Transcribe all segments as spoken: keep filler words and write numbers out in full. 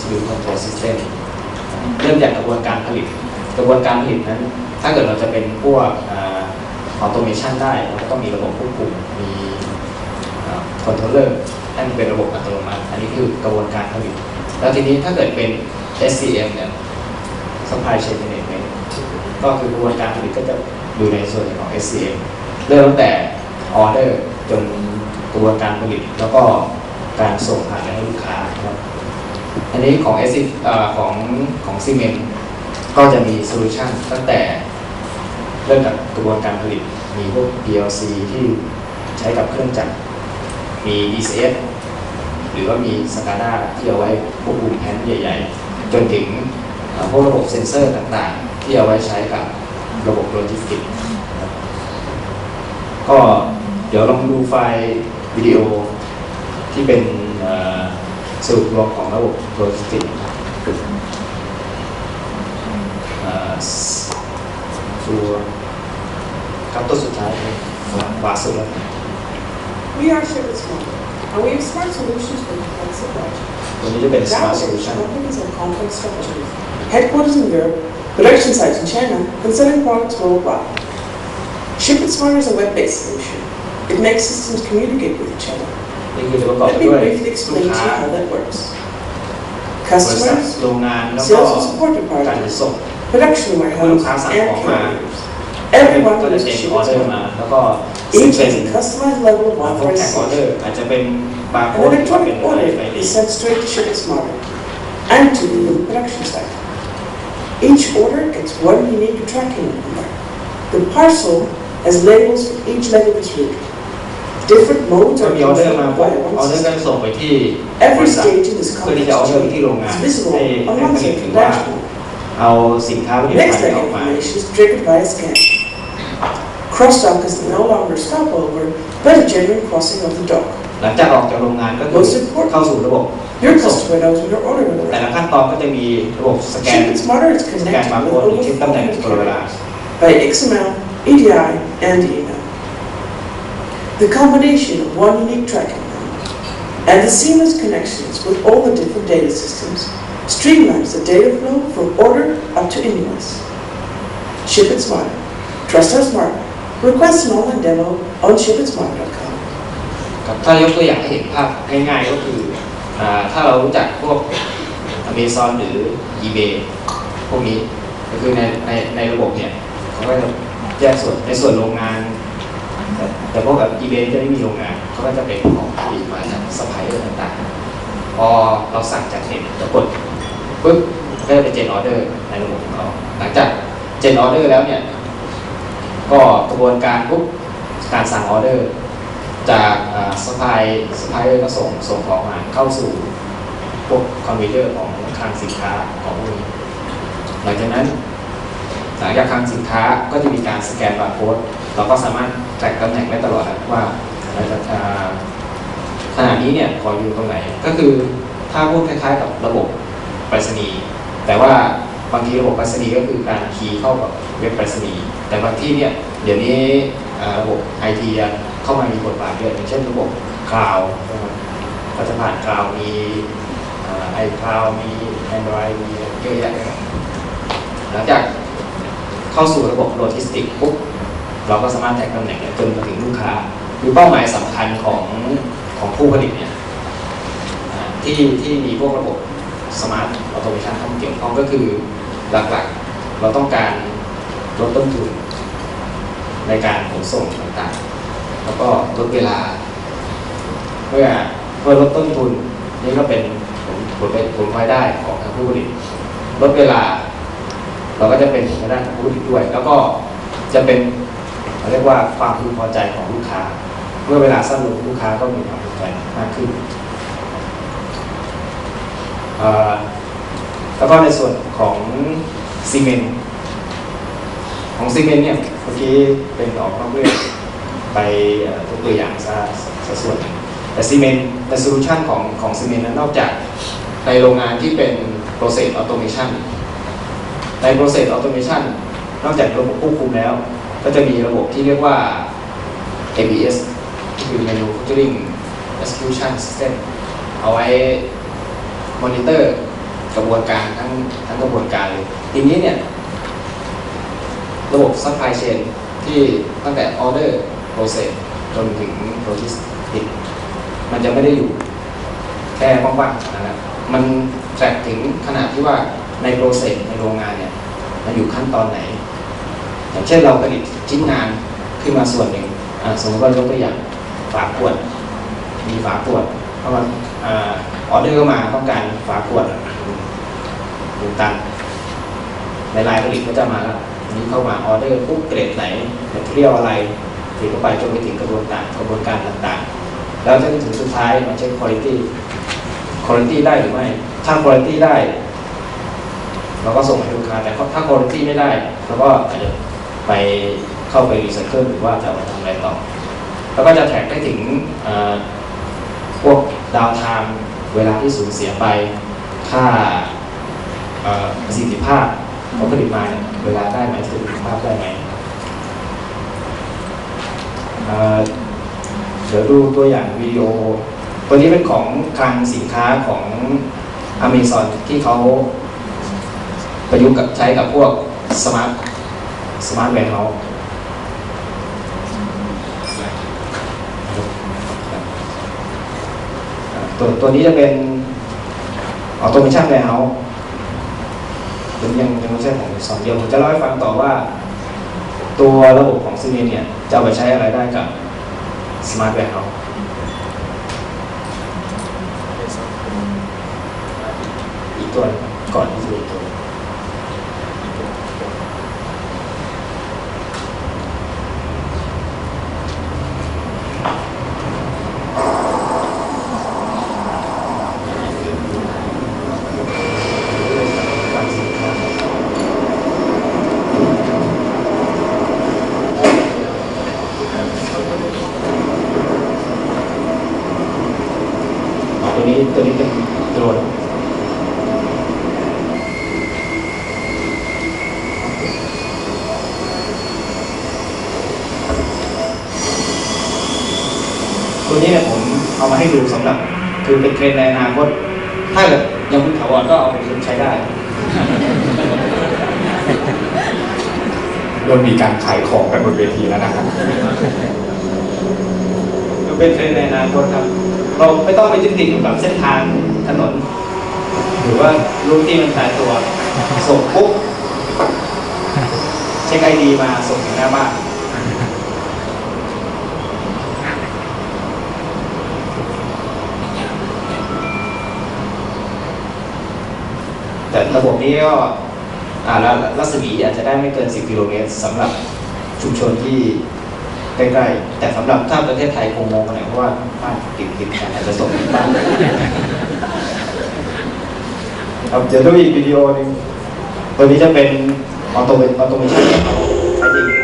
Distribute Control System เริ่มจากกระบวนการผลิตกระบวนการผลิตนั้นถ้าเกิดเราจะเป็นพวกออโตเมชันได้เราก็ต้องมีระบบควบคุมมีคอนโทรลเลอร์ให้มันเป็นระบบอัตโนมัติอันนี้คือกระบวนการผลิตแล้วทีนี้ถ้าเกิดเป็น เอส ซี เอ็ม เนี่ย Supply Chain Management ก็คือกระบวนการผลิตก็จะอยู่ในส่วนของ เอส ซี เอ็ม เริ่มตั้งแต่ออเดอร์จนกระบวนการผลิตแล้วก็การส่งผ่านไปให้ลูกค้าครับอันนี้ของ S ของของซีเมนต์ก็จะมีโซลูชันตั้งแต่เริ่มจากกระบวนการผลิตมีพวก พี แอล ซี ที่ใช้กับเครื่องจักรมี ดี ซี เอส หรือว่ามี สกาดา ที่เอาไว้ควบคุมแผนใหญ่ๆจนถึงพวกระบบเซ็นเซอร์ต่างๆที่เอาไว้ใช้กับระบบโลจิสติกส์ก็เดี๋ยวลองดูไฟล์วิดีโอที่เป็นสรุปรวมของระบบโลจิสติกส์ตัวครับตัวสุดท้ายขวาสุดแล้ว We are Shepard Smart, and we have smart solutions for complex supply chain. ตัวนี้จะเป็น smart solution. Companies have complex structures, headquarters in Europe, production sites in China, and selling products worldwide. Shepard Smart is a web-based solution. It makes systems communicate with each other. Let me briefly explain to you how that works. Customers, sales and support departments, production warehouses, and carriers. Everyone knows Shepard Smart. Each has a customized level of authorization. An electronic order is sent straight to Shepard Smart and to the production site. Each order gets one unique tracking number. The parcel has labels for each leg of its route. Different modes are controlled by one system. Every stage in this complex chain is visible on one central dashboard. Next leg information is triggered by a scan. Cross-dock is no longer a stopover, but a genuine crossing of the dock. หลังจากออกจากโรงงานก็คือเข้าสู่ระบบ Your customer knows when your order will arrive. แต่ละขั้นตอนก็จะมีระบบสแกน Shepard Smarter is สแกน connected บาร์ with โค้ดที่ตำแหน่งตลอดเวลา by เอ็กซ์ เอ็ม แอล อี ดี ไอ and email. The combination of one unique tracking number and the seamless connections with all the different data systems streamlines the data flow from order up to invoice. Shepard Smarter. Trust our smart. Request an online demo on shepard smart dot com. ถ้ายกตัวอย่างให้เห็นภาพง่ายๆก็คือถ้าเรารู้จักพวก Amazon หรือ eBay พวกนี้ก็คือในในในระบบเนี่ยเขาก็จะแยกส่วนในส่วนโรงงานแต่พวกแบบ eBay จะไม่มีโรงงานเขาก็จะเป็นของที่มาจากซัพพลายเออร์ต่างๆพอเราสั่งจากเน็ตเรากดปุ๊บก็จะเป็นเจนออเดอร์ในระบบของเขาหลังจากเจนออเดอร์แล้วเนี่ยก็กระบวนการปุ๊บการสั่งออเดอร์จากซัพพลายซัพพลายเออร์ก็ส่งส่งของมาเข้าสู่พวกคอมพิวเตอร์ของคลังสินค้าของพวกนี้หลังจากนั้นหลังจากคลังสินค้าก็จะมีการสแกนบาร์โค้ดเราก็สามารถแทร็กตำแหน่งได้ตลอดว่าขณะนี้เนี่ยขออยู่ตรงไหนก็คือถ้าพูดคล้ายๆกับระบบไปรษณีย์แต่ว่าบางทีระบบไปรษณีย์ก็คือการคีย์เข้ากับเว็บไปรษณีย์แต่บางที่เนี่ยเดี๋ยวนี้ระบบไอทีเข้ามามีบทบาทเยอะอย่างเช่นระบบคลาวด์ก็จะผ่านคลาวด์มีไอคลาวด์มี Android มีเยอะแยะเลยหลังจากเข้าสู่ระบบโลจิสติกส์ปุ๊บเราก็สามารถแท็กตำแหน่งจนมาถึงลูกค้าคือเป้าหมายสำคัญของของผู้ผลิตเนี่ยที่ที่มีพวกระบบสมาร์ทออโตเมชันเข้ามาเกี่ยวข้องก็คือหลักๆเราต้องการลดต้นทุนในการขนส่งต่างๆแล้วก็ลดเวลาเพื่อเพื่อลดต้นทุนนี่ก็เป็นผลผลผลพลอยได้ของทางผู้ผลิตลดเวลาเราก็จะเป็นผลพลอยได้ของผู้ผลิตด้วยแล้วก็จะเป็นเรียกว่าความพึงพอใจของลูกค้าเมื่อเวลาสั้นลงลูกค้าก็มีความพึงพอใจมากขึ้นแล้วก็ในส่วนของซีเมนต์ของซีเมนต์เนี่ยเมื่อกี้เป็นออกนอกเรื่องไปทุกตัวอย่างซะสัดส่วนแต่ซีเมนต์ในโซลูชันของของซีเมนต์นั้นนอกจากในโรงงานที่เป็น process automation ใน process automation นอกจากระบบควบคุมแล้วก็จะมีระบบที่เรียกว่า เอ บี เอส คือ Manufacturing Execution System เอาไว้มอนิเตอร์กระบวนการทั้งทั้งกระบวนการเลยทีนี้เนี่ยระบบ supply chain ที่ตั้งแต่ order process จนถึง logistics มันจะไม่ได้อยู่แค่ว่างๆนะครับมันแทร็กถึงขนาดที่ว่าใน process ในโรงงานเนี่ยมันอยู่ขั้นตอนไหนอย่างเช่นเราผลิตชิ้นงานขึ้นมาส่วนหนึ่งสมมติว่ายกตัวอย่างฝาขวดมีฝาขวดเพราะว่าออเดอร์เข้ามาต้องการฝาขวดหนึ่งตันในรายผลิตก็จะมาแล้วนี้เข้ามาออเดอร์ปุ๊บเกรดไหนแมทเทียลอะไรถึงเข้าไปจนไปถึงกระบวนการกระบวนการต่างๆแล้วจนถึงสุดท้ายมาเช็ค quality quality ได้หรือไม่ถ้า quality ได้เราก็ส่งให้ลูกค้าแต่ถ้า quality ไม่ได้เราก็อาจจะไปเข้าไปรีไซเคิลหรือว่าจะมาทำอะไรต่อแล้วก็จะแท็กได้ถึงพวกดาวไทม์เวลาที่สูญเสียไปค่าประสิทธิภาพเขาผลิตมาเวลาได้ไหมประสิทธิภาพได้ไหมเดี๋ยวดูตัวอย่างวิดีโอตัวนี้เป็นของคลังสินค้าของ Amazon ที่เขาประยุกต์กับใช้กับพวกสมาร์ทสมาร์ทแวร์เฮาส์ตัวตัวนี้จะเป็นออโตเมชันแวร์เฮาส์เป็นยังยังไม่ใช่ของสอนเดียวผมจะเล่าให้ฟังต่อว่าตัวระบบของซีเมนเนี่ยจะเอาไปใช้อะไรได้กับสมาร์ทแวร์เฮาส์อีกตัวก่อนที่จะอีกตัวตัวนี้ตัวนี้เป็นโดรนตัวนี้เนี่ยผมเอามาให้ดูสำหรับคือเป็นเทรนด์ในอนาคตถ้าเกิดยังไม่ถาวรก็เอาไปใช้ได้เริ่มมีการขายของกันบนเวทีแล้วนะครับเป็นเทรนด์ในอนาคตครับเราไม่ต้องไปยึดติดอยู่กับเส้นทางถนนหรือว่ารูทที่มันตายตัวส่งปุ๊บเช็คไอดีมาส่งถึงหน้าบ้านแต่ระบบนี้ก็อ่าแล้วรัศมีอาจจะได้ไม่เกินสิบกิโลเมตรสำหรับชุมชนที่ใกล้ๆแต่สำหรับถ้าประเทศไทยคงมองกันหน่อยเพราะว่าบ้านติดติดกันอาจจะส่งบ้านเราจะดูอีกวิดีโอนึงตัวนี้จะเป็นออโตเมออโตเมชันของเขาใช้จริง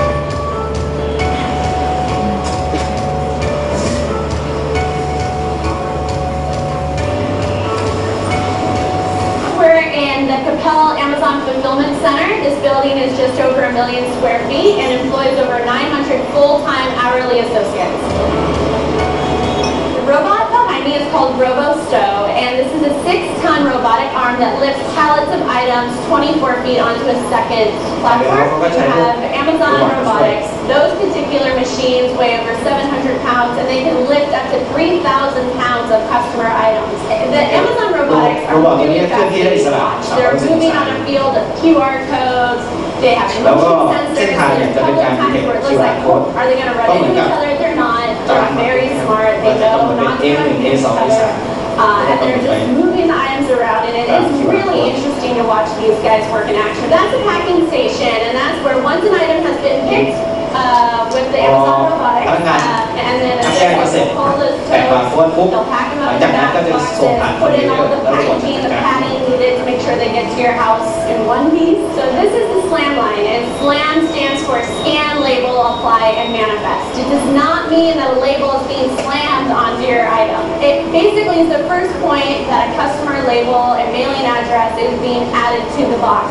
The Capel Amazon Fulfillment Center. This building is just over a million square feet and employs over nine hundred full-time hourly associates. The robot behind me is called RoboStow, and this is a six-ton robotic arm that lifts pallets of items twenty-four feet onto a second platform. We have Amazon Robotics. Those particular machines weigh over seven hundred pounds, and they can lift up to three thousand pounds of customer items. The Amazon Robotics are really fascinating to watch. They're moving on a field of Q R codes. They have motion sensors. There's a couple of times where it looks like, oh, are they going to run into each other? They're not. They're very smart. They know not to run into each other. Uh, and they're just moving the items around, and it is really interesting to watch these guys work in action. That's a packing station, and that's where once an item has been picked uh, with the Amazon Robotics, uh, and then they'll pull those totes, they'll pack them up in back boxes, put in all the packaging, the padding needed to make sure they get to your house in one piece. So this is the SLAM line, and SLAM stands for Scan, Label, Apply, and Manifest. It does not mean that a label is being slammed onto your item. It basically is the first point that a customer label and mailing address is being added to the box.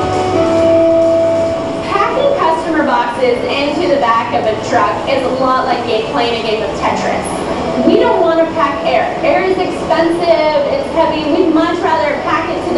Packing customer boxes into the back of a truck is a lot like playing a game of Tetris. We don't want to pack air. Air is expensive, it's heavy. We'd much rather pack it to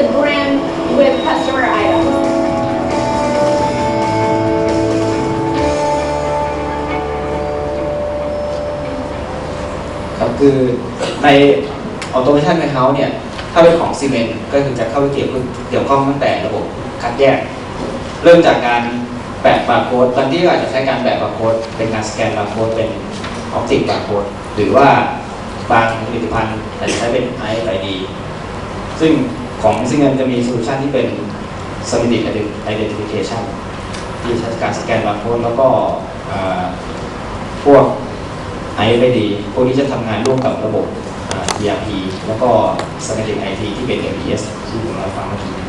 คือใน Automation Warehouse เนี่ยถ้าเป็นของซีเมนต์ก็คือจะเข้าไปเกี่ยวเกี่ยวข้องตั้งแต่ระบบคัดแยกเริ่มจากการแปะบาร์โค้ดบางที่ก็อาจจะใช้การแปะบาร์โค้ดเป็นการสแกนบาร์โค้ดเป็นออปติกบาร์โค้ดหรือว่าบางผลิตภัณฑ์อาจจะใช้เป็น ไอ เอฟ ไอ ดี ซึ่งของซีเมนต์จะมีโซลูชันที่เป็น Symmetric Identification ที่ใช้การสแกนบาร์โค้ดแล้วก็พวก ไอ เอฟ ไอ ดี พวกนี้จะทำงานร่วมกับระบบ อี อาร์ พี แล้วก็ Symmetric ไอ ที ที่เป็น เอ็ม พี เอส ที่ผมเล่าให้ฟังเมื่อกี้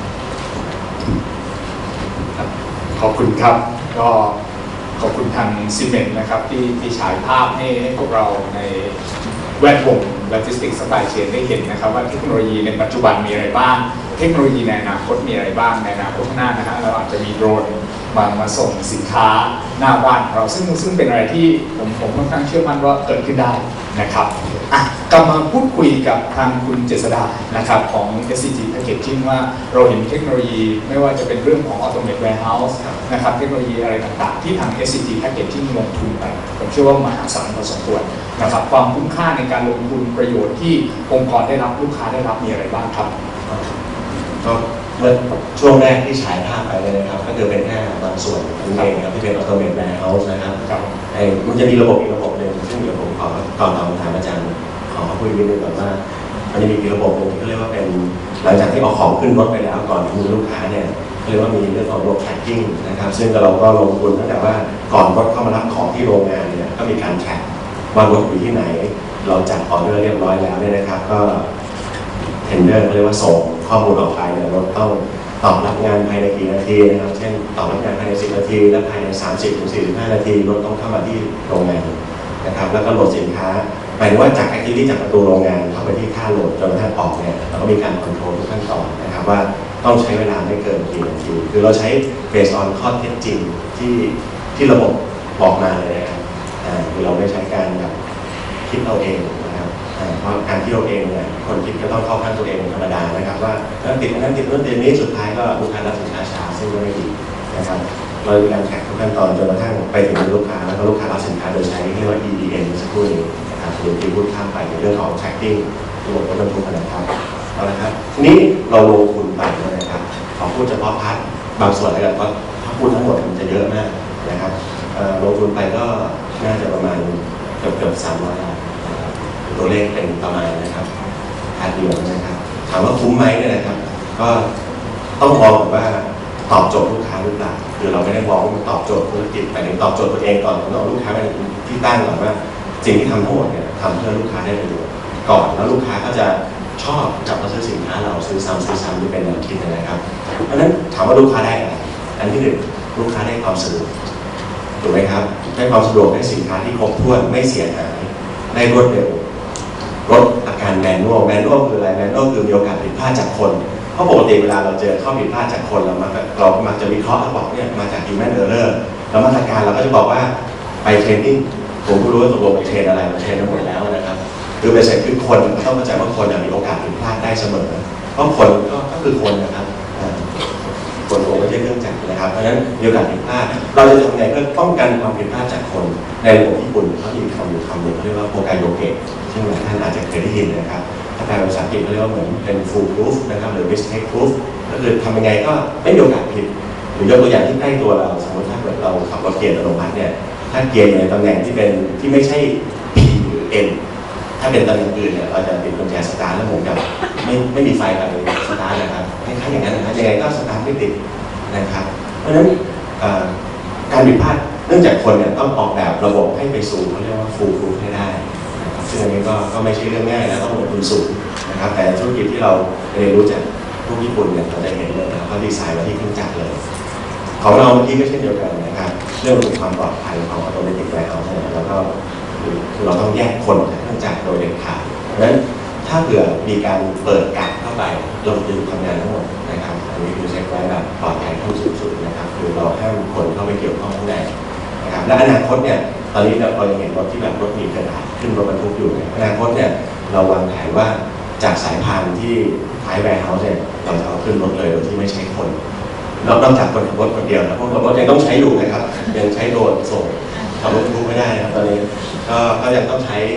ครับขอบคุณครับก็ขอบคุณทางซีเมนต์นะครับที่ที่ฉายภาพให้ให้พวกเราในแวดวงโลจิสติกส์ซัพพลายเชนได้เห็นนะครับว่าเทคโนโลยีในปัจจุบันมีอะไรบ้างเทคโนโลยีในอนาคตมีอะไรบ้างในอนาคตข้างหน้านะฮะเราอาจจะมีโดรนมามาส่งสินค้าหน้าบ้านเราซึ่งซึ่งเป็นอะไรที่ผมผมค่อนข้างเชื่อมั่นว่าเกิดขึ้นได้นะครับอ่ะกลับมาพูดคุยกับทางคุณเจษฎานะครับของ เอส ซี จี Packaging ว่าเราเห็นเทคโนโลยีไม่ว่าจะเป็นเรื่องของ Automate Warehouse นะครับเทคโนโลยีอะไรต่างๆที่ทาง เอส ซี จี Packaging ลงทุนไปผมเชื่อว่ามหาศาลพอสมควรนะครับความคุ้มค่าในการลงทุนประโยชน์ที่องค์กรได้รับลูกค้าได้รับมีอะไรบ้างครับก็เมื่อช่วงแรกที่ฉายภาพไปเลยนะครับก็คือเป็นแค่บางส่วนนั่นเองนะครับที่เป็น Automate Warehouse นะครับไอ้มันจะมีระบบอีกระบบหนึ่งซึ่งเดี๋ยวผมขอก่อนเราถามอาจารย์ขอคุยนิดนึงก่อนว่ามันจะมีระบบหนึ่งที่เรียกว่าเป็นหลังจากที่เอาของขึ้นรถไปแล้วก่อนถึงมือลูกค้าเนี่ยเรียกว่ามีเรื่องของระบบ tracking นะครับซึ่งเราก็ลงทุนตั้งแต่ว่าก่อนรถเข้ามารับของที่โรงงานเนี่ยก็มีการ track ว่ารถอยู่ที่ไหนเราจัดออเดอร์เรียบร้อยแล้วเนี่ยนะครับก็เทนเดอร์เรียกว่าส่งข้อมูลออกไปเนี่ยรถต้องตอบรับงานภายในกี่นาทีนะครับเช่นตอบรับงานภายในสิบนาทีและภายในสามสิบถึงสี่สิบห้านาทีรถต้องเข้ามาที่โรงงานนะครับแล้วก็โหลดสินค้าหมายถึงว่าจากแอคทิวิตี้จากประตูโรงงานเข้าไปที่ท่าโหลดจนกระทั่งออกเนี่ยเราก็มีการคอนโทรลทุกขั้นตอนนะครับว่าต้องใช้เวลาไม่เกินกี่นาทีคือเราใช้ based on ข้อเท็จจริงที่ที่ระบบบอกมาเลยนะครับคือเราไม่ใช้การแบบคิดเอาเองนะครับเพราะการที่เราเองเนี่ยคนคิดก็ต้องเข้าข้างตัวเองธรรมดานะครับว่าถ้าติดนั้นติดนั้นติดนี้สุดท้ายก็ลูกค้ารับสินค้าช้าซึ่งก็ไม่ดีนะครับเรามีการแท็กทุกขั้นตอนจนกระทั่งไปถึงลูกค้าแล้วก็ลูกค้ารับสินค้าโดยใช้เรียกว่า อี ดี เอ็น สักครู่นี้นะครับหรือที่พูดข้ามไปในเรื่องของ tracking ระบบรถบรรทุกนะครับเอาละครับทีนี้เราลงทุนไปนะครับขอพูดเฉพาะพาร์ทบางส่วนแล้วกันเพราะถ้าพูดทั้งหมดมันจะเยอะมากนะครับลงทุนไปก็น่าจะประมาณเกือบเกือบสามร้อยล้านตัวเลขเป็นประมาณนะครับพาร์ทเดียวนะครับถามว่าคุ้มไหมเนี่ยนะครับก็ต้องมองว่าตอบโจทย์ลูกค้าหรือเปล่าคือเราไม่ได้มองว่ามันตอบโจทย์ธุรกิจแต่ถึงตอบโจทย์ตัวเองก่อนต้องเอาลูกค้าเป็นที่ตั้งก่อนว่าสิ่งที่ทำทั้งหมดเนี่ยทำเพื่อลูกค้าได้ประโยชน์ก่อนแล้วลูกค้าก็จะชอบกลับมาซื้อสินค้าเราซื้อซ้ำซื้อซ้ำที่เป็นแนวคิดนะครับเพราะฉะนั้นถามว่าลูกค้าได้อะไรอันที่หนึ่งลูกค้าได้ความสะดวกถูกไหมครับได้ความสะดวกได้สินค้าที่ครบถ้วนไม่เสียหายได้รวดเร็วลดอาการแมนนวลแมนนวลคืออะไรแมนนวลคือมีโอกาสผิดพลาดจากคนเพราะปกติเวลาเราเจอข้อผิดพลาดจากคนเรามักเรามักจะวิเคราะห์แล้วบอกเนี่ยมาจาก human error แล้วมาตรการเราก็จะบอกว่าไปเทรนนิ่งผมก็รู้ว่าตกลงไปเทรนอะไรมาเทรนทั้งหมดแล้วนะครับคือเป็นเสร็จคือคนก็ต้องเข้าใจว่าคนมีโอกาสผิดพลาดได้เสมอเพราะคนก็คือคนนะครับคนโง่ไม่ใช่เครื่องจักรนะครับเพราะฉะนั้นมีโอกาสผิดพลาดเราจะทำไงเพื่อป้องกันความผิดพลาดจากคนในระบบญี่ปุ่นเขามีคำอยู่คำหนึ่งเขาเรียกว่าโปรไกโยเกะซึ่งหลายท่านอาจจะเคยได้ยินนะครับถ้าแปลภาษาอังกฤษเขาเรียกว่าเหมือนเป็น full proof นะครับหรือ mistake proof ก็คือทำยังไงก็ไม่มีโอกาสผิดหรือยกตัวอย่างที่ใกล้ตัวเราสมมติถ้าเกิดเราขับรถเกียร์อัตโนมัติเนี่ยถ้าเกียร์อยู่ในตำแหน่งที่เป็นที่ไม่ใช่ P หรือ N ถ้าเป็นตำแหน่งอื่นเนี่ยเราจะติดกุญแจสตาร์ทแล้วเหมือนกับไม่ไม่มีไฟอะไรสตาร์ทนะครับคล้ายๆอย่างนั้นนะครับยังไงก็สตาร์ทไม่ติดนะครับเพราะฉะนั้นการผิดพลาดเนื่องจากคนเนี่ยต้องออกแบบระบบให้ไปสู่เขาเรียกว่า full proof ให้ได้นะครับซึ่งอันนี้ก็ก็ไม่ใช่เรื่องง่ายนะต้องลงทุนสูงนะครับแต่ธุรกิจที่เราเรียนรู้จากพวกญี่ปุ่นเนี่ยเราจะเห็นเลยนะเขาดีไซน์มาที่เครื่องจักรเลยของเราเมื่อกี้ก็เช่นเดียวกันนะครับเรื่องของความปลอดภัยของ Automatic Warehouse เนี่ยแล้วก็คือเราต้องแยกคนจากเครื่องจักรโดยเด็ดขาดเพราะฉะนั้นถ้าเผื่อมีการเปิดกะเข้าไประบบจะทำงานทั้งหมดนะครับอันนี้คือเช็คไว้แบบปลอดภัยขั้นสูงสุดนะครับคือเราห้ามคนเข้าไปเกี่ยวข้องข้างในนะครับและอนาคตเนี่ยตอนนี้เรายังเห็นรถที่แบบรถมีกระดาษขึ้นรถบรรทุกอยู่อนาคตเนี่ยเราวางแผนว่าจากสายพานที่ท้ายแวร์เฮาส์เนี่ยเราจะเอาขึ้นรถเลยโดยที่ไม่ใช้คนนอกจากคนขับรถคนเดียวนะเพราะรถยังต้องใช้อยู่นะครับยังใช้โดรนส่งขับรถบรรทุกไม่ได้นะครับตอนนี้ก็ก็ยังต้องใช้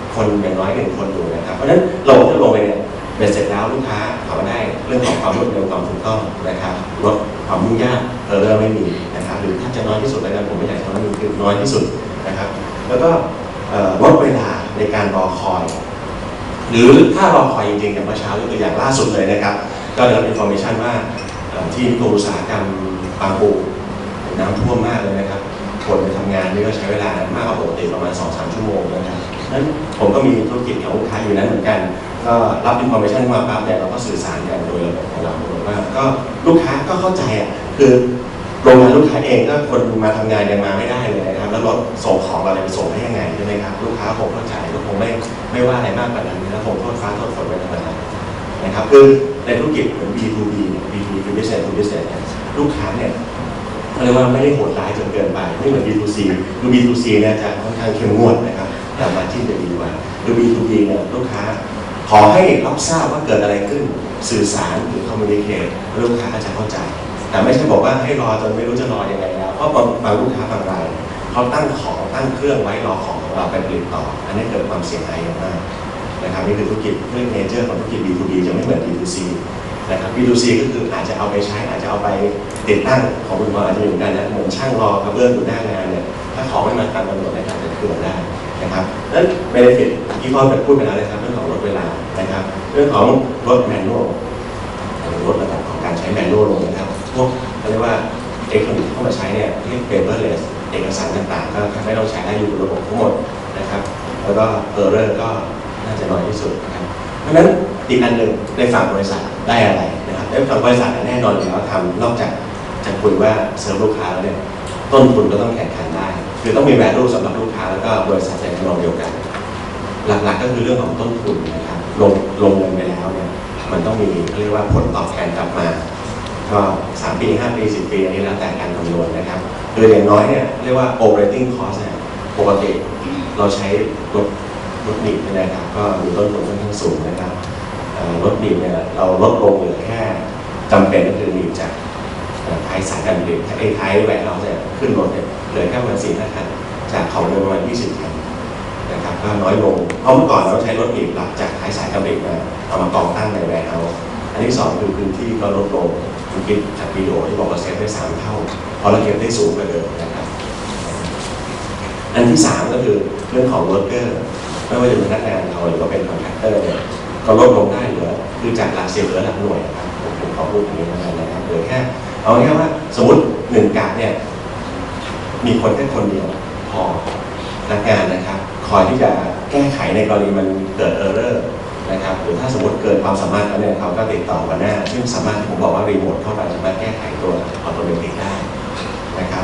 คนอย่างน้อยหนึ่งคนอยู่นะครับเพราะฉะนั้นเราจะลงไปเนี่ยเบ็ดเสร็จแล้วลูกค้าเขาได้เรื่องของความรวดเร็วความถูกต้องนะครับลดความยุ่งยากเออเริ่มไม่มีนะครับหรือถ้าจะน้อยที่สุดแล้วกันผมไม่อยากใช้คำว่ามีคือน้อยที่สุดนะครับแล้วก็ลดเวลาในการรอคอยหรือถ้ารอคอยจริงๆอย่างเมื่อเช้ายกตัวอย่างล่าสุดเลยนะครับก็ได้รับอินโฟเมชันว่าที่นิคมอุตสาหกรรมบางปูน้ำท่วมมากเลยนะครับคนไปทำงานนี่ก็ใช้เวลามากกว่าปกติประมาณ สองถึงสาม ชั่วโมงนะครับนั้นผมก็มีธุรกิจของลูกค้าอยู่นั้นเหมือนกันก็รับอินโฟเมชันมาปั๊บเนี่ยเราก็สื่อสารกันโดยระบบของเราว่าก็ลูกค้าก็เข้าใจอ่ะคือโรงงานลูกค้าเองก็คนมาทำงานยังมาไม่ได้เลยนะครับแล้วรถส่งของอะไรไปส่งได้ยังไงใช่ไหมครับลูกค้าคงเข้าใจก็คงไม่ไม่ว่าอะไรมากกว่านั้นแล้วคงโทษฟ้าโทษฝนไปธรรมดานะครับคือในธุรกิจเหมือน บี ทู บี เนี่ย บี ทู บี คือ business to business เนี่ยลูกค้าเนี่ยเรียกว่าไม่ได้โหดร้ายจนเกินไปไม่เหมือน บี ทู ซี คือ บี ทู ซี เนี่ยจะค่อนข้างเข้มงวดนะครับแต่มาที่จะดีกว่าคือ บี ทู บี เนี่ยลูกค้าขอให้รับทราบว่าเกิดอะไรขึ้นสื่อสารหรือ communicate ลูกค้าก็จะเข้าใจแต่ไม่ใช่บอกว่าให้รอจนไม่รู้จะรอยังไงแล้วเพราะบางลูกค้าบางรายเขาตั้งของตั้งเครื่องไว้รอของของเราไปผลิตต่ออันนี้เกิดความเสียหายอย่างมากนะครับนี่คือธุรกิจเรื่องเนเจอร์ของธุรกิจ บี ทู บี จะไม่เหมือน บี ทู ซี นะครับ บี ทู ซี ก็คืออาจจะเอาไปใช้อาจจะเอาไปติดตั้งของคุณพ่ออาจจะเหมือนกันนะเหมือนช่างรอกระเบื้องอยู่หน้างานเนี่ยถ้าของไม่มาตามกำหนดในการจะเคลื่อนได้นะครับนั้นเบนฟิตที่พ่อพูดไปแล้วนะครับเรื่องของลดเวลานะครับเรื่องของลดแมนนวลลดระดับของการใช้แมนนวลลงนะครับพวกเขาเรียกว่าเอเทคโนโลยีที่เข้ามาใช้เนี่ยเรียก paperless เอกสารต่างๆก็ไม่ต้องใช้ได้อยู่ระบบทั้งหมดนะครับแล้วก็เออร์เรอร์ก็น่าจะน้อยที่สุดนะครับเพราะฉะนั้นอีกอันหนึ่งในฝั่งบริษัทได้อะไรนะครับในฝั่งบริษัทแน่นอนอยู่แล้วทำนอกจากจะคุยว่าเซิร์ฟลูกค้าแล้วเนี่ยต้นทุนก็ต้องแข่งขันได้คือต้องมี value สำหรับลูกค้าแล้วก็บริษัทในทำนองเดียวกันหลักๆก็คือเรื่องของต้นทุนนะครับลงลงเงินไปแล้วเนี่ยมันต้องมีเรียกว่าผลตอบแทนกลับมาก็สามปีห้าปีสิบปีอันนี้แล้วแต่การคำนวณนะครับคืออย่างน้อยเนี่ยเรียกว่า operating cost เนี่ยปกติเราใช้รถรถหนีบนะครับก็มีต้นทุนค่อนข้างสูงนะครับรถหนีบเนี่ยเราลดลงเหลือแค่จำเป็นก็คือหนีบจากท้ายสายการผลิตไอ้ท้ายแหวนเราเนี่ยขึ้นรถเนี่ยเหลือแค่ประมาณสี่ห้าคันจากเขาเดิมประมาณยี่สิบคันนะครับก็น้อยลงเพราะเมื่อก่อนเราใช้รถหนีบหลักจากท้ายสายการผลิตมาเอามากองตั้งในแวร์เฮาส์อันที่สองคือพื้นที่ก็ลดลงคุณคิดจากวิดีโอที่บอกว่าเซฟได้สามเท่าพอเราเก็บได้สูงกว่าเดิมนะครับอันที่สามก็คือเรื่องของเวิร์กเกอร์ไม่ว่าจะเป็นพนักงานเขาหรือว่าเป็นคอนแทคเตอร์เนี่ยก็ลดลงได้เหลือคือจากหลักสิบเหลือหลักหน่วยนะครับผมขอพูดอย่างนี้นะครับเหลือแค่เอาง่ายๆว่าสมมติหนึ่งกะเนี่ยมีคนแค่คนเดียวพอพนักงานนะครับคอยที่จะแก้ไขในกรณีมันเกิดเออร์เรอร์นะครับหรือถ้าสมมติเกินความสามารถแล้วเนี่ยเขาก็ติดต่อหัวหน้าซึ่งสามารถผมบอกว่ารีโมทเข้าไปสามารถแก้ไขตัวออโตเมติกได้นะครับ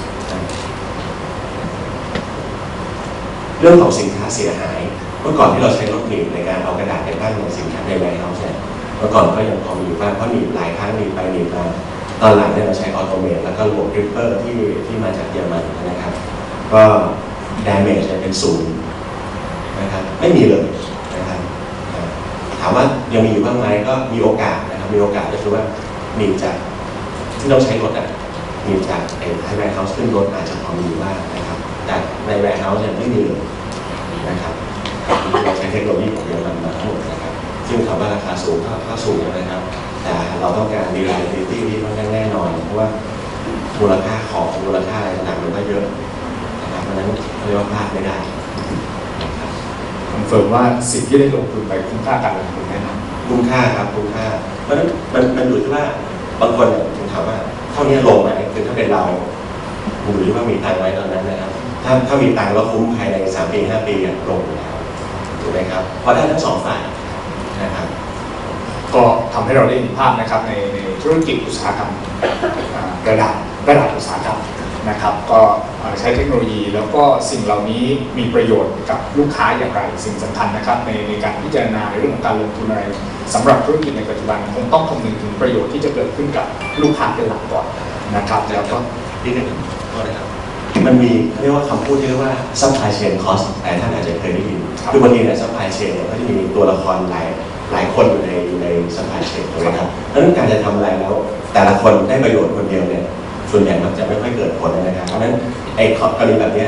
เรื่องของสินค้าเสียหายเมื่อก่อนที่เราใช้รถหนีบในการเอากระดาษไปตั้งในสินค้าในแวร์เฮาส์เนี่ยเมื่อก่อนก็ยังพอมีอยู่บ้างเพราะหนีบหลายครั้งหนีบไปหนีบมาตอนหลังเนี่ยเราใช้ออโตเมตแล้วก็ระบบกริปเปอร์ที่ที่มาจากเยอรมันนะครับก็ดาเมจเป็นศูนย์นะครับไม่มีเลยนะครับถามว่ายังมีอยู่บ้างไหมก็มีโอกาสนะครับมีโอกาสก็คือว่าหนีบจากที่เราใช้รถอ่ะหนีบจากไอ้ไฮแวร์เฮาส์ขึ้นรถอาจจะพอมีบ้างนะครับแต่ในแวร์เฮาส์เนี่ยไม่มีเลยนะครับเราใช้เทคโนโลยีของเยอรมันมาทั้งหมดนะครับซึ่งถามว่าราคาสูงก็ก็สูงนะครับแต่เราต้องการ reliability ที่ค่อนข้างแน่นอนเพราะว่ามูลค่าของมูลค่าอะไรต่างๆมันก็เยอะนะครับเพราะฉะนั้นเรียกว่าพลาดไม่ได้คอนเฟิร์มว่าสิ่งที่ได้ลงทุนไปคุ้มค่าการลงทุนแน่นอนคุ้มค่าครับคุ้มค่าเพราะฉะนั้นมันมันอยู่ที่ว่าบางคนผมถามว่าเท่านี้ลงไหมคือถ้าเป็นเราผมรู้ว่ามีตังค์ไว้ตอนนั้นนะครับถ้าถ้ามีตังค์แล้วคุ้มภายในสามปีห้าปีลงแล้วถูกไหมครับเพราะได้ทั้งสองฝ่ายนะครับก็ทำให้เราได้เห็นภาพนะครับในในธุรกิจอุตสาหกรรมระดับระดับอุตสาหกรรมนะครับก็ใช้เทคโนโลยีแล้วก็สิ่งเหล่านี้มีประโยชน์กับลูกค้าอย่างไรสิ่งสำคัญนะครับในในการพิจารณาในเรื่องของการลงทุนอะไรสำหรับธุรกิจในปัจจุบันคงต้องคำนึงถึงประโยชน์ที่จะเกิดขึ้นกับลูกค้าเป็นหลักก่อนนะครับแล้วก็ที่หนึ่งก็นะครับมันมีเรียกว่าคำพูดที่เรียกว่า supply chain cost แต่ท่านอาจจะเคยได้ยินคือบางทีเนี่ย supply chain เนี่ยก็จะมีตัวละครหลายหลายคนอยู่ในอยู่ใน supply chain ถูกไหมครับดังนั้นการจะทำอะไรแล้วแต่ละคนได้ประโยชน์คนเดียวเนี่ยส่วนใหญ่มักจะไม่ค่อยเกิดผลนะครับเพราะฉะนั้นไอ้กรณีแบบนี้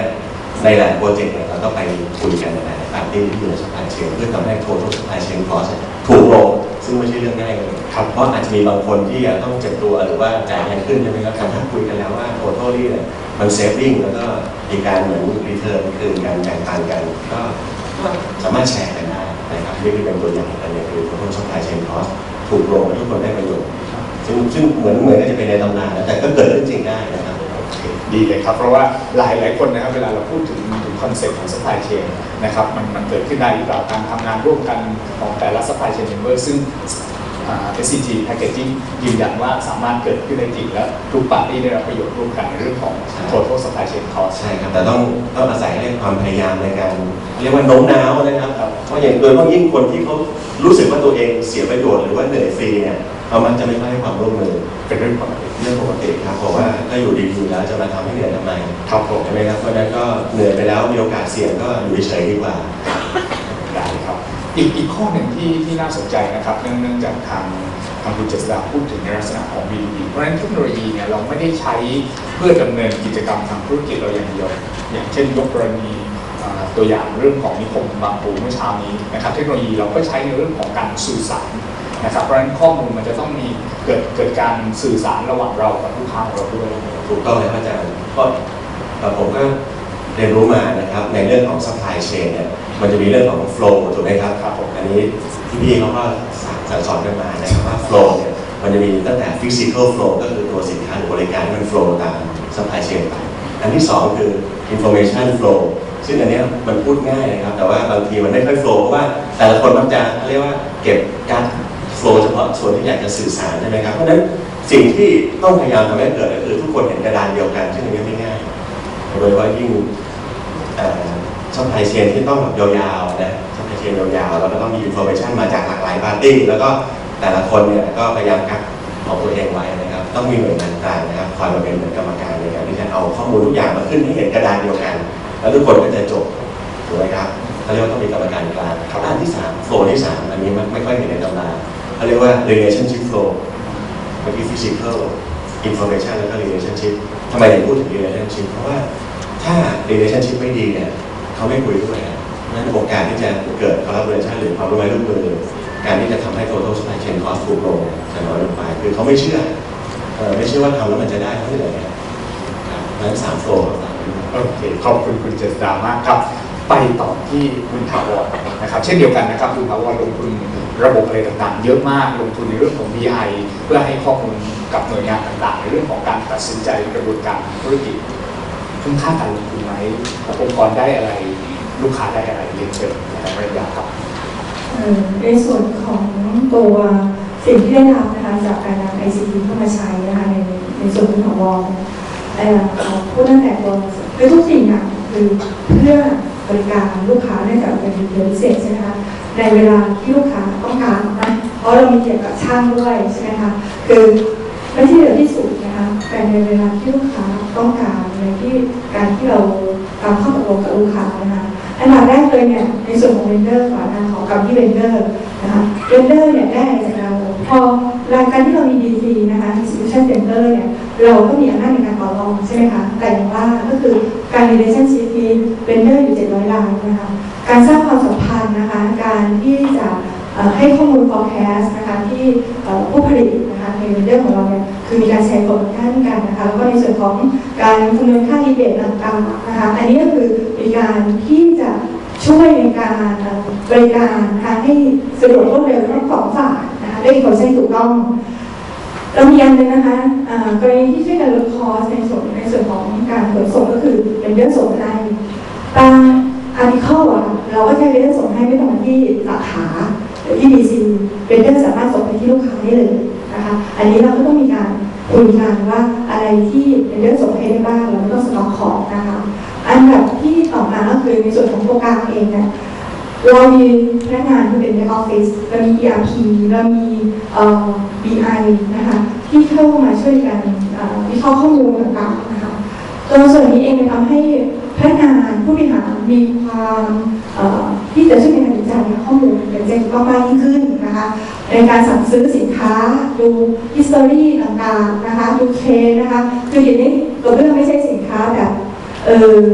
ในหลายโปรเจกต์เนี่ยเราก็ไปคุยกันในหลายปาร์ตี้ที่อยู่ใน supply chain เพื่อทำให้ total supply chain cost ถูกลงซึ่งไม่ใช่เรื่องง่ายเลยครับเพราะอาจจะมีบางคนที่ต้องเจ็บตัวหรือว่าจ่ายแพงขึ้นใช่ไหมครับถ้าคุยกันแล้วว่า total นี่เนี่ยมัน saving แล้วก็มีการเหมือน return คือการแบ่งปันกันก็สามารถแชร์กันได้นะครับนี่คือเป็นตัวอย่างอันนี้คือ total supply chain cost ถูกลงทุกคนได้ประโยชน์ซึ่งซึ่งเหมือนเหมือนก็จะเป็นในตำนานแต่ก็เกิดขึ้นจริงได้นะครับดีเลยครับเพราะว่าหลายหลายคนนะครับเวลาเราพูดถึงถึงคอนเซ็ปต์ของ supply chain นะครับมันมันเกิดขึ้นได้หรือเปล่าการทำงานร่วมกันของแต่ละ supply chain member ซึ่ง เอส ซี จี Packaging ยืนยันว่าสามารถเกิดขึ้นได้จริงและทุกปาร์ตี้ได้รับประโยชน์ร่วมกันในเรื่องของ total supply chain cost ใช่ครับแต่ต้องต้องอาศัยเรื่องความพยายามในการเรียกว่าโน้มน้าวนะครับเพราะอย่างโดยเฉพาะยิ่งคนที่เขารู้สึกว่าตัวเองเสียประโยชน์หรือว่าเหนื่อยฟรีเนี่ยเขามันจะไม่ค่อยให้ความร่วมมือเป็นเรื่องปกติเรื่องปกติครับเพราะว่าถ้าอยู่ดีๆแล้วจะมาทำให้เหนื่อยทำไมครับผมใช่ไหมครับเพราะนั้นก็เหนื่อยไปแล้วมีโอกาสเสี่ยงก็อยู่เฉยๆดีกว่าได้ครับอีกอีกข้อหนึ่งที่ที่น่าสนใจนะครับเนื่องจากทางทางคุณเจษฎาพูดถึงในลักษณะของ บี ทู บี เพราะฉะนั้นเทคโนโลยีเนี่ยเราไม่ได้ใช้เพื่อดำเนินกิจกรรมทางธุรกิจเราอย่างเดียวอย่างเช่นยกกรณีตัวอย่างเรื่องของนิคมบางปูเมื่อเช้านี้นะครับเทคโนโลยีเราก็ใช้ในเรื่องของการสื่อสารนะครับเพราะฉะนั้นข้อมูลมันจะต้องมีเกิดเกิดการสื่อสารระหว่างเรากับลูกค้าของเราด้วยถูกต้องเลยอาจารย์ก็ผมก็เรียนรู้มานะครับในเรื่องของ supply chain เนี่ยมันจะมีเรื่องของ flow ถูกไหมครับครับผมอันนี้พี่ๆเขาก็สอนกันมานะครับว่า flow เนี่ยมันจะมีตั้งแต่ physical flow ก็คือตัวสินค้าหรือบริการที่มัน flow ตาม supply chain ไปอันที่สองคือ information flow ซึ่งอันนี้มันพูดง่ายนะครับแต่ว่าบางทีมันไม่ค่อย flow เพราะว่าแต่ละคนมักจะเรียกว่าเก็บการflow เฉพาะส่วนที่อยากจะสื่อสารใช่ไหมครับเพราะฉะนั้นสิ่งที่ต้องพยายามทำให้เกิดก็คือทุกคนเห็นกระดานเดียวกันซึ่งอันนี้ไม่ง่ายโดยเฉพาะยิ่งซัพพลายเชนที่ต้องแบบยาวๆนะซัพพลายเชนยาวๆแล้วก็ต้องมีอินโฟเมชันมาจากหลากหลายปาร์ตี้แล้วก็แต่ละคนเนี่ยก็พยายามกักของตัวเองไว้นะครับต้องมีหน่วยงานกลางนะครับคอยมาเป็นเหมือนกรรมการในการที่จะเอาข้อมูลทุกอย่างมาขึ้นให้เห็นกระดานเดียวกันแล้วทุกคนก็จะจบถูกไหมครับเขาเรียกว่าต้องมีกรรมการกลางด้านที่สามโฟล์ที่สามอันนี้มันไม่ค่อยเห็นในตำราเขาเรียกว่า relationship flow เมื่อกี้ physical information แล้วก็ relationship ทำไมถึงพูดถึง relationship เพราะว่าถ้า relationship ไม่ดีเนี่ยเขาไม่คุยด้วยนั้นโอกาสที่จะเกิด collaboration หรือความร่วมมือร่วมมือการที่จะทำให้ total supply chain cost ถูกลงจะน้อยลงไปคือเขาไม่เชื่อไม่เชื่อว่าทำแล้วมันจะได้เท่าไหร่ครับนั้นสามโฟล์โอเคขอบคุณคุณเจษฎามากครับไปต่อที่คุณถาวรนะครับเช่นเดียวกันนะครับคุณถาวรลงทุนระบบอะไรต่างๆเยอะมากลงทุนในเรื่องของ บี ไอ เพื่อให้ข้อมูลกับหน่วยงานต่างๆในเรื่องของการตัดสินใจกระบวนการธุรกิจคุ้มค่าการลงทุนไหมองค์กรได้อะไรลูกค้าได้อะไรเรียนเชิญในระยะครับในส่วนของตัวสิ่งที่ได้รับนะคะจากการนำ ไอ ซี ที เข้ามาใช้นะคะในในส่วนของวอลพูดตั้งแต่ตัวคือทุกสิ่งอย่างคือเพื่อบริการลูกค้าเนื่องจากเป็นเรื่องพิเศษใช่ไหมคะในเวลาที่ลูกค้าต้องการนะเพราะเรามีเกี่ยวกับช่างด้วยใช่ไหมคะคือไม่ใช่เรื่องที่สุดนะคะแต่ในเวลาที่ลูกค้าต้องการในที่การที่เราตามข้อตกลงกับลูกค้านะคะอันดับแรกเลยเนี่ยในส่วนของเวนเดอร์ก่อนนะขอกับที่เวนเดอร์นะคะเวนเดอร์เนี่ยได้จากเราพอรายการที่เรามี ดี ซี นะคะ Distribution Center เนี่ยเราก็มีอำนาจในการต่อรองใช่ไหมคะแต่อย่างว่าก็คือการ relationship มีเวนเดอร์อยู่เจ็ดร้อยรายนะคะการสร้างความสัมพันธ์นะคะการที่จะให้ข้อมูล forecast นะคะที่ผู้ผลิตนะคะในเรื่องของเราเนี่ยคือมีการแชร์โปรโมชั่นกันนะคะแล้วก็ในส่วนของการคำนวณค่ารีเบทต่างๆนะคะอันนี้ก็คือมีการที่จะช่วยในการบริการนะคะให้สะดวกรวดเร็วทั้งสองฝ่ายนะคะด้วยผลใช้ถูกต้องเรามีอันนึงนะคะกรณีที่ช่วยกันลดคอสในส่วนในส่วนของการขนส่งก็คือเป็นเรื่องส่งให้ตามอาร์ติเคิลอะเราก็ใช้เรื่องส่งให้ไม่ต้องมาที่สาขาหรือที่ ดี ซี เป็นเรื่องสามารถส่งไปที่ลูกค้าได้เลยนะคะอันนี้เราก็ต้องมีการคุยกันว่าอะไรที่เป็นเรื่องส่งให้ได้บ้างเราไม่ต้องสต็อกของนะคะอันดับที่ต่อมาก็คือในส่วนของโปรแกรมเองเนี่ยเรามีพนักงานที่เป็นในออฟฟิศเรามี อี อาร์ พี เรามี บี ไอ นะคะที่เข้ามาช่วยกันวิเคราะห์ข้อมูลต่างๆนะคะตัวส่วนนี้เองทำให้พนักงานผู้บริหารมีความที่จะช่วยในการตัดสินใจข้อมูลเป็นเจนมากยิ่งขึ้นนะคะในการสั่งซื้อสินค้าดู history ต่างๆนะคะดูเทรนนะคะคืออย่างนี้ตัวเรื่องไม่ใช่สินค้าแบบเออ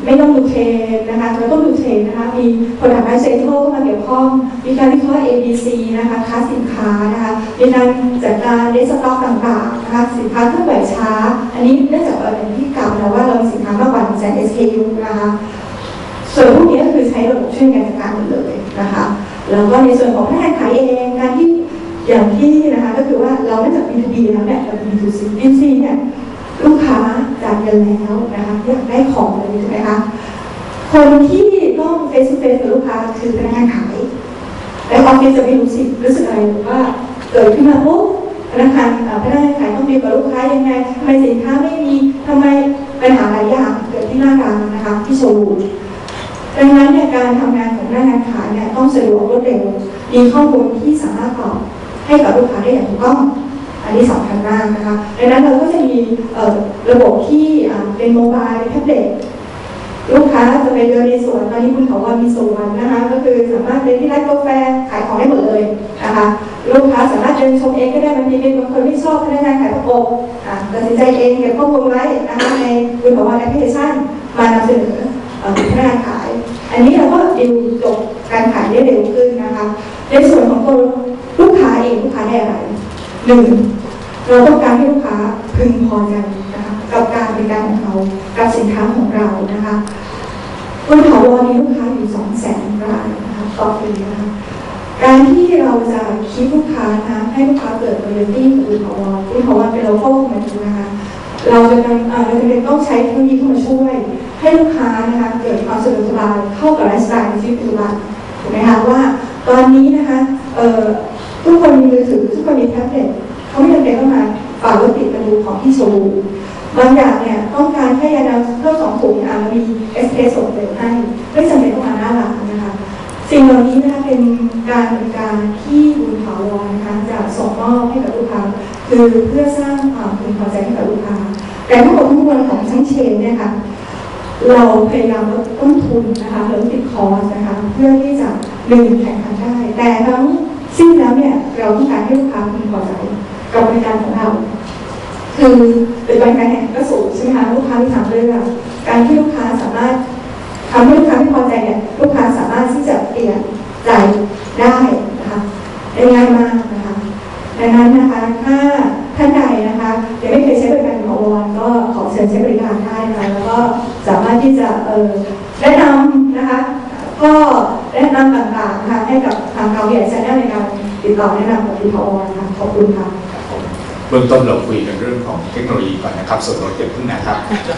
ไม่ต้องดูเทรนนะคะเราต้องดูเทรนนะคะมี product life cycle เข้ามาเกี่ยวข้องมีการวิเคราะห์ เอ บี ซี นะคะค้าสินค้านะคะมีการจัดการเรสต็อกต่างๆนะคะสินค้าเคลื่อนไหวช้าอันนี้เนื่องจากว่าอย่างที่กล่าวนะว่าเรามีสินค้ามากกว่าหนึ่งแสน เอส เค ยู นะคะส่วนพวกนี้ก็คือใช้ระบบช่วยกันจัดการหมดเลยนะคะแล้วก็ในส่วนของพนักงานขายเองการที่อย่างที่นะคะก็คือว่าเราเนื่องจาก บี ทู บี แล้วเนี่ยเรา บี ทู ซี บี ทู ซี เนี่ยลูกค้าจ่ายเงินแล้วนะคะอยากได้ของเลยใช่ไหมคะคนที่ต้อง face to face กับลูกค้าคือพนักงานขายแต่ออฟฟิศจะไม่รู้สึกรู้สึกอะไรหรือว่าเกิดขึ้นมาปุ๊บพนักงานพนักงานขายต้องดีกับลูกค้ายังไงทำไมสินค้าไม่มีทำไมปัญหาหลายอย่างเกิดที่หน้าร้านนะคะที่โชว์รูมดังนั้นเนี่ยการทำงานของพนักงานขายเนี่ยต้องสะดวกรวดเร็วมีข้อมูลที่สามารถตอบให้กับลูกค้าได้อย่างถูกต้องอันนี้สำคัญมากนะคะดังนั้นเราก็จะมีระบบที่เป็นโมบายเป็นแท็บเล็ตลูกค้าจะไปเดินในสวนตอนนี้คุณเขาว่ามีสวนนะคะก็คือสามารถเป็นที่ร้านกาแฟขายของได้หมดเลยนะคะลูกค้าสามารถเดินชมเองก็ได้บางทีเป็นบางคนไม่ชอบพนักงานขายประกบตัดสินใจเองเก็บข้อมูลไว้นะคะในคุณเขาว่าแอปพลิเคชันมานำเสนอพนักงานขายอันนี้เราก็ดิวจบการขายได้เร็วขึ้นนะคะในส่วนของตัวลูกค้าเองลูกค้าได้อะไรหนึ่งเราต้องการให้ลูกค้าพึงพอใจนะคะกับการบริการของเขากับสินค้าของเรานะคะคุณถาวรมีลูกค้าอยู่สองแสนรายนะคะต่อปีนะคะการที่เราจะคิดลูกค้านะให้ลูกค้าเกิด loyalty กับคุณถาวรคุณถาวรเป็น local เหมือนกันนะคะเราจะเราจะต้องใช้เทคโนโลยีเข้ามาช่วยให้ลูกค้านะคะเกิดความสะดวกสบายเข้ากับไลฟ์สไตล์ในชีวิตปัจจุบันถูกไหมคะว่าตอนนี้นะคะทุกคนมีมือถือทุกคนมีแท็บเล็ตเขาไม่จำเป็นต้องมาฝ่ารถติดมาดูของที่โชว์รูมบางอย่างเนี่ยต้องการแค่ยาดำเพิ่มสองถุงอ่ะมีเอสเพรสโซ่เติมให้ไม่จำเป็นต้องมาหน้าร้านนะคะสิ่งเหล่านี้นะคะเป็นการบริการที่บุญถาวรนะคะจะส่งมอบให้กับลูกค้าคือเพื่อสร้างความพึงพอใจให้กับลูกค้าแต่ทั้งหมดทั้งมวลของทั้งเชนเนี่ยค่ะเราพยายามลดต้นทุนนะคะลดติดคอสนะคะเพื่อที่จะหนึ่งแข่งขันได้แต่ทั้งสิ้นแล้วเนี่ยเราต้องการให้ลูกค้าพึงพอใจกับบริการของเราคือเป็นบริการแห่งก็สูงใช่ไหมคะลูกค้าที่ทำเรื่องการที่ลูกค้าสามารถทำให้ลูกค้าที่พอใจเนี่ยลูกค้าสามารถที่จะเปลี่ยนใจได้นะคะได้ง่ายมากนะคะดังนั้นนะคะถ้าท่านใดนะคะยังไม่เคยใช้บริการของวอนก็ขอเชิญใช้บริการได้นะคะแล้วก็สามารถที่จะเออแนะนำนะคะก็แนะนำต่างๆนะคะให้กับทางเราใหญ่ใช้ได้ในการติดต่อแนะนำกับทีมวอนค่ะขอบคุณค่ะเบื้องต้นเราคุยกันเรื่องของเทคโนโลยีก่อนนะครับส่วนรถเก็บขึ้นนะครับ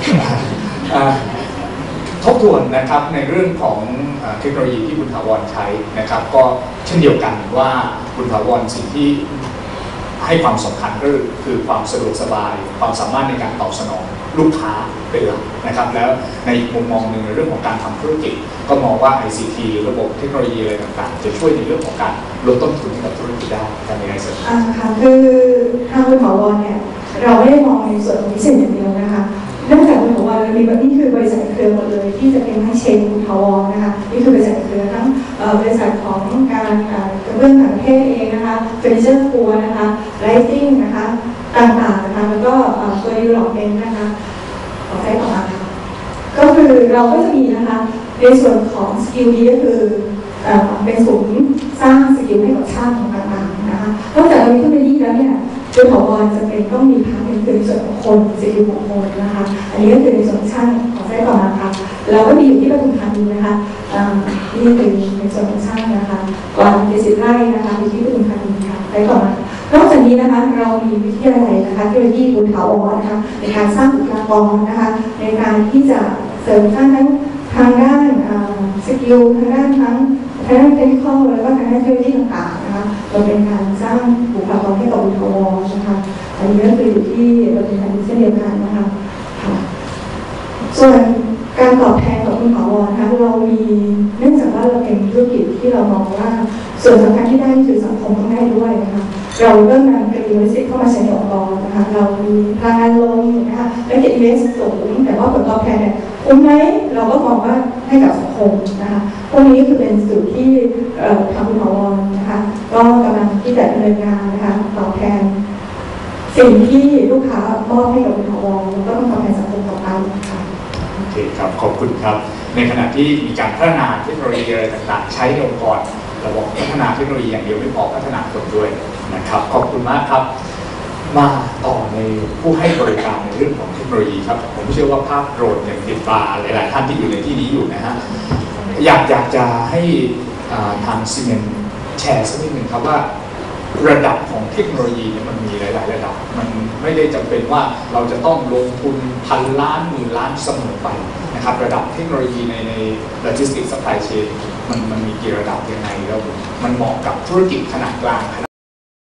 ทบทวนนะครับในเรื่องของเทคโนโลยีที่บุญถาวรใช้นะครับก็เช่นเดียวกันว่าบุญถาวรสิ่งที่ให้ความสำคัญก็คือความสะดวกสบายความสามารถในการตอบสนองลูกค้าเป็นหลักนะครับแล้วในอีกมุมมองหนึ่งในเรื่องของการทำธุรกิจก็มองว่า ไอ ซี ที ระบบเทคโนโลยีอะไรต่างๆจะช่วยในเรื่องของการลดต้นทุนให้กับธุรกิจได้การในไงเสริมอ่าค่ะคือทางบุญถาวรเนี่ยเราไม่ได้มองในส่วนของพิเศษอย่างเดียวนะคะเนื่องจากบุญถาวรมีแบบนี้คือบริษัทเครือหมดเลยที่จะเป็นทั้งเชนบุญถาวรนะคะนี่คือบริษัทเครือทั้งบริษัทของการกระเบื้องต่างประเทศเองนะคะเฟอร์นิเจอร์ครัวนะคะไลติ้งนะคะต่างๆนะคะแล้วก็ตัวยูโรเองนะคะขอใช้ต่อมาค่ะก็คือเราก็จะมีนะคะในส่วนของสกิลนี้ก็คือเป็นศูนย์สร้างสกิลให้กับชาติของต่างๆนะคะนอกจากเรามีเทคโนโลยีแล้วเนี่ยโดยถาวรจะเป็นต้องมีพาร์ทเป็นในส่วนของคนสกิลของคนนะคะอันนี้ก็คือในส่วนของช่างของไส้ต่อมาค่ะเราก็มีอยู่ที่ปทุมธานีนะคะนี่เป็นในส่วนของช่างนะคะกว่าเจ็ดสิบไร่นะคะอยู่ที่ปทุมธานีค่ะไส้ต่อมานอกจากนี้นะคะเรามีวิทยาลัยนะคะเทคโนโลยีบุญถาวรนะคะในการสร้างบุคลากรนะคะในการที่จะเสริมสร้างทั้งทางด้านสกิลทางด้านทั้งทางด้านเทคนิคแล้วก็ทางด้านเทคโนโลยีต่างๆนะคะเราเป็นการสร้างบุคลากรให้กับบุญถาวรนะคะอันนี้ก็คืออยู่ที่เราเป็นการเช่นเดียวกันนะคะส่วนการตอบแทนกับบุญถาวรนะคะเรามีเนื่องจากว่าเราเป็นธุรกิจที่เรามองว่าส่วนสำคัญที่ได้คือสังคมต้องได้ด้วยนะคะเราเริ่มนำกระตุ้นสิทธิ์เข้ามาใช้ในองค์กรนะคะเรามีพลังงานลงนะคะและเก็บเงินสูงแต่ว่าผลตอบแทนเนี่ยคุ้มไหมเราก็มองว่าให้กับสังคมนะคะพวกนี้คือเป็นสูตรที่ทางบุญถาวรนะคะก็กำลังที่จะดำเนินงานนะคะตอบแทนสิ่งที่ลูกค้ามอบให้กับบุญถาวรแล้วก็ต้องตอบแทนสังคมต่อไปค่ะเคครับขอบคุณครับในขณะที่มีการพัฒนาเทคโนโลยีอะไรต่างๆ ใช้ในองค์กรเราบอกพัฒนาเทคโนโลยีอย่างเดียวไม่พอพัฒนาคนด้วยนะครับขอบคุณมากครับมาต่อในผู้ให้บริการในเรื่องของเทคโนโลยีครับผมเชื่อว่าภาพโดรนอย่างติดตาหลายๆท่านที่อยู่ในที่นี้อยู่นะฮะอยากอยากจะให้ทางซีเมนต์แชร์สักนิดหนึ่งครับว่าระดับของเทคโนโลยีเนี่ยมันมีหลายๆระดับมันไม่ได้จำเป็นว่าเราจะต้องลงทุนพันล้านหมื่นล้านเสมอไปนะครับระดับเทคโนโลยีในใน logistics supply chain มันมันมีกี่ระดับยังไงแล้วมันเหมาะกับธุรกิจขนาดกลาง